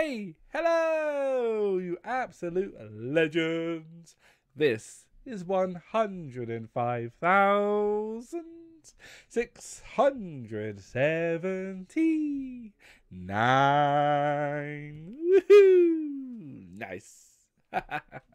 Hey, hello, you absolute legends. This is 105,679. Woohoo! Nice.